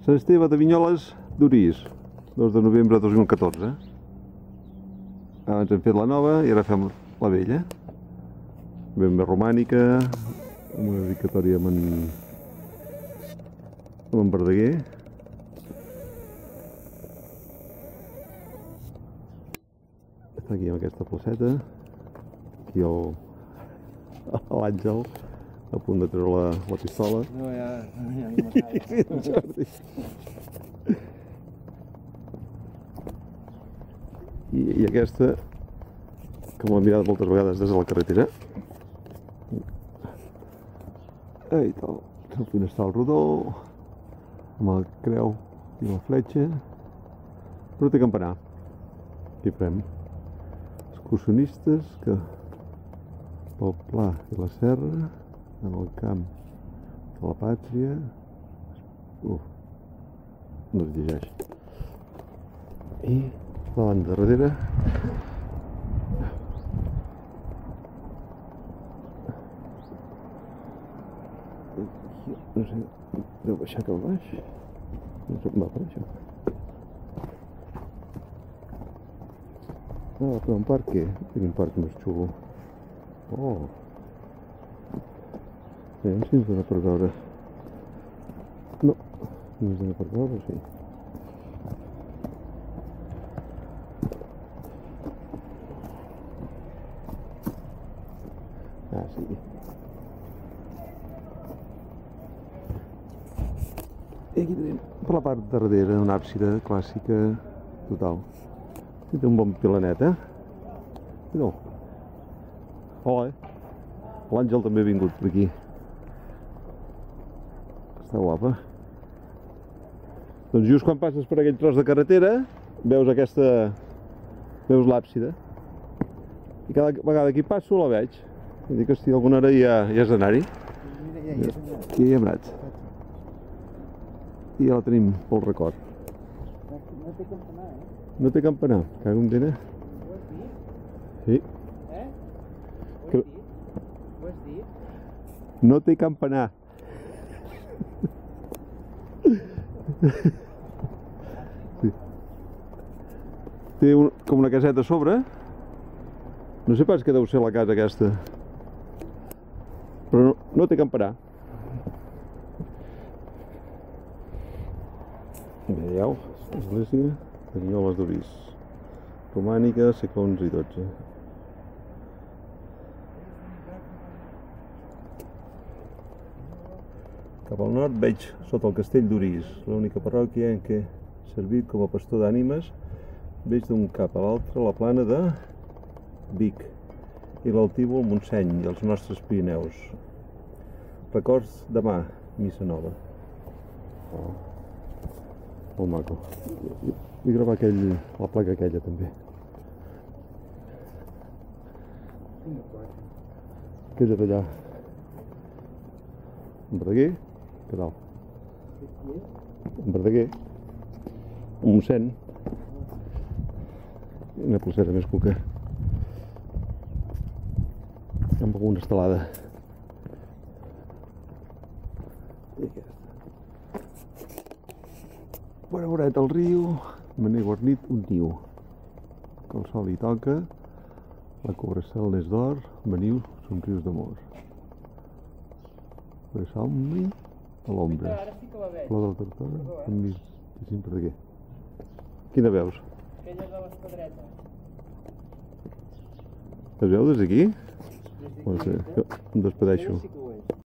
Sant Esteve de Vinyoles d'Orís, 2 de novembre de 2014. Abans hem fet la nova i ara fem la vella. Ben bé romànica, amb una dedicatòria amb en Verdaguer. Està aquí amb aquesta placeta. Aquí l'Àngel, a punt de treure la pistola. No, ja Jordi. I aquesta, que m'ho he mirat moltes vegades des de la carretera. Ai, tal, el finestral rodó, amb la creu i la fletxa. Però té campanar. Aquí farem excursionistes que pel Pla i la Serra, en el camp de la Pàtria. No es llegeix. I la banda darrere. No sé, deu baixar cap a baix. No sé com va per això. Ah, però un parc què? Quin parc més xulo. Oh! Aviam si ens dona per veure. No, no ens dona per veure, sí. Ah, sí. I aquí tenim per la part darrere una àpsida clàssica total. Aquí té un bon pilanet, eh? No. Hola. L'Àngel també ha vingut per aquí. Està guapa. Doncs just quan passes per aquell tros de carretera, veus aquesta... veus l'àpsida. I cada vegada que hi passo la veig. Vull dir que si alguna hora ja has d'anar-hi. Aquí hi hem anat. I ja la tenim pel record. No té campanar, eh? No té campanar, cago en dena. Ho has dit? Sí. Eh? Ho has dit? Ho has dit? No té campanar. Sí. Té com una caseta a sobre. No sé pas què deu ser la casa aquesta. Però no té campanar. Veieu? Església de Vinyoles d'Orís. Romànica, segle XI i XII. Cap al nord veig sota el castell d'Orís, l'única parròquia en què he servit com a pastor d'ànimes. Veig d'un cap a l'altre la plana de Vic i l'altívol Montseny i els nostres Pirineus. Records demà, missa nova. Oh. Molt maco. Vull gravar la placa aquella també. Aquella d'allà. En Verdaguer, què tal? En Verdaguer, un mossèn. Una placeta més cuca. Amb alguna estelada. I aquesta. Bona voreta al riu, me n'he guarnit un niu. Que el sol hi toca, la cobracel n'és d'or, veniu, somrius d'amor. Abraçau-m'hi a l'ombra. Flor del Tortona, amb mi de Verdaguer. Quina veus? Aquella de les pedretes. Es veu des d'aquí? Em despedeixo.